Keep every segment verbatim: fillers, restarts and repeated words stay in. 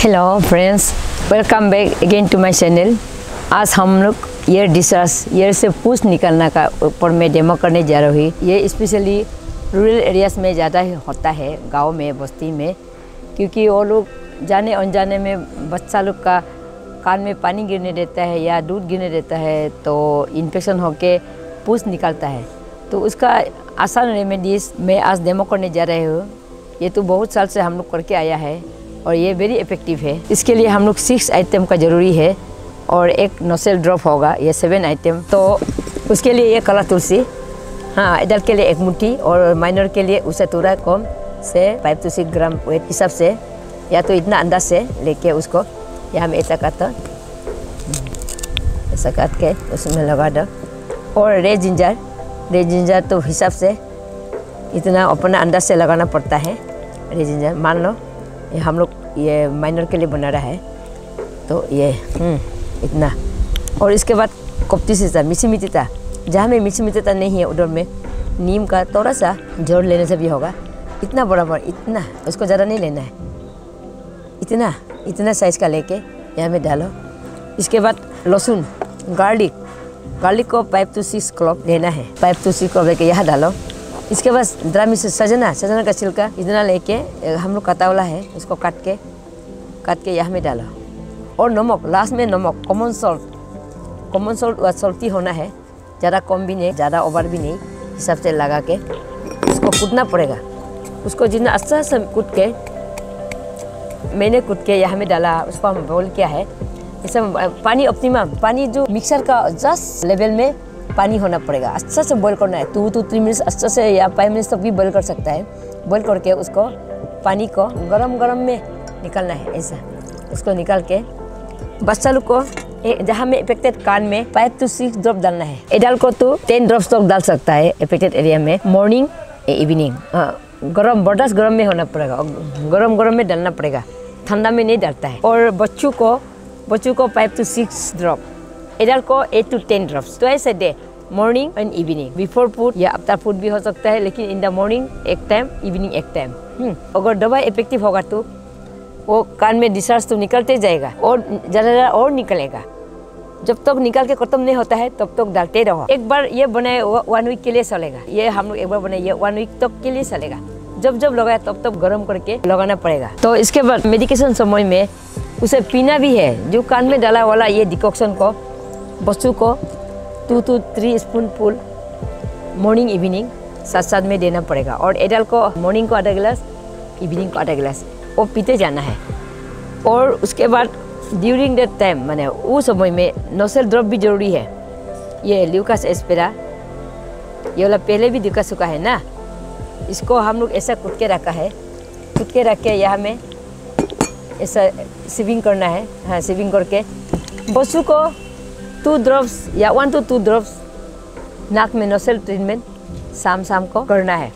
Hello friends, welcome back again to my channel. आज हम लोग ईयर डिस्चार्ज ईयर से पूछ निकलना का ऊपर में डेमो करने जा रही हूँ। ये स्पेशली रूरल एरियाज में ज़्यादा होता है, गांव में, बस्ती में, क्योंकि वो लोग जाने अनजाने में बच्चा लोग का कान में पानी गिरने देता है या दूध गिरने देता है तो इन्फेक्शन होके पूछ निकलता है। तो उसका आसान रेमेडीज मैं आज डेमो करने जा रही हूँ। ये तो बहुत साल से हम लोग करके आया है और ये वेरी इफेक्टिव है। इसके लिए हम लोग सिक्स आइटम का ज़रूरी है और एक नोसेल ड्रॉप होगा, ये सेवन आइटम। तो उसके लिए ये काला तुलसी, हाँ, एडल्ट के लिए एक मुट्ठी और माइनर के लिए उसे थोड़ा कम से five to six gram weight हिसाब से, या तो इतना अंदाज से लेके उसको यहाँ में ऐसा काट ऐसा काट के उसमें लगा दो। और रेड जिंजर रेड जिंजर तो हिसाब से इतना अपना अंदाज से लगाना पड़ता है। रेड जिंजर मान लो ये हम लोग ये माइनर के लिए बना रहा है तो ये इतना। और इसके बाद कोप्ती सीता, मिसी मिटीता, जहाँ में मिसी मिटीता नहीं है उधर में नीम का थोड़ा सा जोड़ लेने से भी होगा। इतना बड़ा बड़ा, इतना, उसको ज़्यादा नहीं लेना है, इतना इतना साइज़ का लेके यहाँ में डालो। इसके बाद लहसुन, गार्लिक गार्लिक को फाइव टू सिक्स क्लॉव लेना है, फाइव टू सिक्स क्लॉव लेके यहाँ डालो। इसके बाद ड्रामी से सजना सजना का छिलका इतना लेके हम लोग कटा वाला है, उसको काट के काट के यहाँ में डालो। और नमक, लास्ट में नमक, कॉमन सॉल्ट कॉमन सॉल्ट व सॉल्टी होना है, ज़्यादा कम भी नहीं ज़्यादा ओवर भी नहीं, हिसाब से लगा के उसको कूटना पड़ेगा। उसको जितना अच्छा से कूट के मैंने कूट के यहाँ में डाला, उसको हम बॉईल किया है। इसे पानी ऑप्टिमम, पानी जो मिक्सर का जस्ट लेवल में पानी होना पड़ेगा, अच्छा से बॉईल करना है। टू टू थ्री मिनट्स अच्छा से या फाइव मिनट्स तक भी बॉईल कर सकता है। बॉईल करके उसको पानी को गरम गरम में निकालना है, ऐसा उसको निकाल के बच्चा लोग को जहाँ में इफेक्टेड कान में फाइव टू सिक्स ड्रॉप डालना है। एडल्ट को तो टेन ड्रॉप्स तक डाल सकता है इफेक्टेड एरिया में, मॉर्निंग इवनिंग। हाँ, गरम बर्दाश्त गरम में होना पड़ेगा, गरम गरम में डालना पड़ेगा, ठंडा में नहीं डालता है। और बच्चों को बच्चों को five to six drop, adult को eight to ten drops twice a day, morning and evening. Before food या आफ्टर फूड भी हो सकता है, लेकिन इन द मॉर्निंग एक टाइम, इवनिंग एक टाइम। अगर दवा इफेक्टिव होगा तो वो कान में डिस्चार्ज तो निकलते जाएगा और ज़्यादा ज़्यादा और निकलेगा। जब तक निकल के खत्म नहीं होता है तब तक डालते रहो। एक बार ये बनाए वन वीक के लिए चलेगा, ये हम लोग एक बार बनाए ये वन वीक तक के लिए चलेगा। जब जब लगाए तब तब गर्म करके लगाना पड़ेगा। तो इसके बाद मेडिकेशन समय में उसे पीना भी है। जो कान में डाला वाला ये डिकॉक्शन को बच्चों को two two three spoonful morning evening साथ साथ में देना पड़ेगा। और एडल्ट को मॉर्निंग को आधा गिलास, इवनिंग को आधा गिलास वो पीते जाना है। और उसके बाद ड्यूरिंग दैट टाइम, माने उस समय में नोसेल ड्रॉप भी जरूरी है। ये ल्यूकास एस्पेरा, ये वाला पहले भी दिखा चुका है ना, इसको हम लोग ऐसा कूट के रखा है, कूट के रख के यहाँ में ऐसा सीविंग करना है। हाँ, सीविंग करके बच्चों को टू ड्रॉप्स या वन टू टू ड्रॉप्स नाक में नोसेल ट्रीटमेंट शाम शाम को करना है।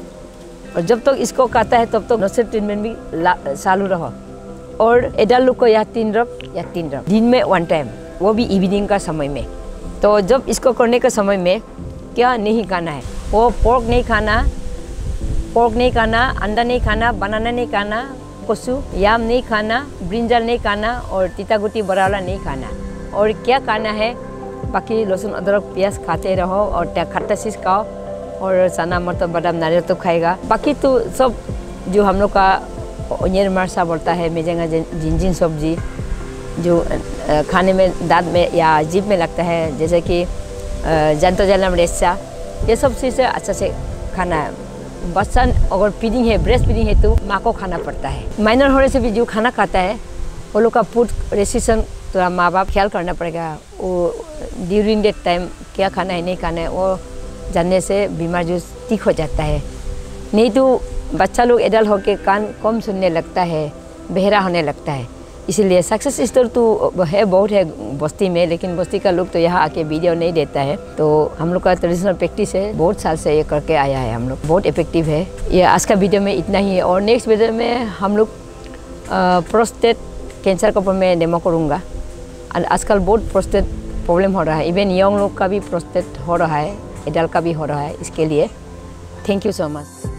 और जब तक इसको काटा है तब तक नोसेल ट्रीटमेंट भी चालू रहो। और एडल्ट लोग को या तीन ड्रॉप या तीन ड्रॉप दिन में वन टाइम, वो भी इवनिंग का समय में। तो जब इसको करने के समय में क्या नहीं खाना है, वो पोर्क नहीं खाना, पोर्क नहीं खाना, अंडा नहीं खाना, बनाना नहीं खाना, कसूर याम नहीं खाना, ब्रिंजल नहीं खाना और तीता गुटी बड़ा वाला नहीं खाना। और क्या खाना है, बाकी लहसुन अदरक प्याज खाते रहो और खट्टा चीज़ खाओ और चना मटर बादाम नारियल तो खाएगा। बाकी तो सब जो हम लोग का ओनियर मरसा बोलता है, मेजेंगा जिंजिन सब्जी जो खाने में दांत में या जीभ में लगता है, जैसे कि जानतो जलम रेसा, ये सब चीज़ें अच्छा से खाना है। बच्चा अगर फीडिंग है, ब्रेस्ट फीडिंग है तो माँ को खाना पड़ता है। माइनर होने से भी जो खाना खाता है वो लोग का फूड रेस्ट्रिक्शन तो माँ बाप ख्याल करना पड़ेगा। वो ड्यूरिंग दैट टाइम क्या खाना है नहीं खाना है वो जानने से बीमार जो ठीक हो जाता है। नहीं तो बच्चा लोग एडल्ट होके कान कम सुनने लगता है, बहरा होने लगता है। इसीलिए सक्सेस स्टोरी तो है बहुत है बस्ती में, लेकिन बस्ती का लोग तो यहाँ आके वीडियो नहीं देता है। तो हम लोग का ट्रेडिशनल प्रैक्टिस है, बहुत साल से ये करके आया है हम लोग, बहुत इफेक्टिव है। ये आज का वीडियो में इतना ही है और नेक्स्ट वीडियो में हम लोग प्रोस्टेट कैंसर के ऊपर मैं डेमो करूँगा। आजकल बहुत प्रोस्टेट प्रॉब्लम हो रहा है, इवन यंग लोग का भी प्रोस्टेट हो रहा है, एडल्ट का भी हो रहा है। इसके लिए थैंक यू सो मच।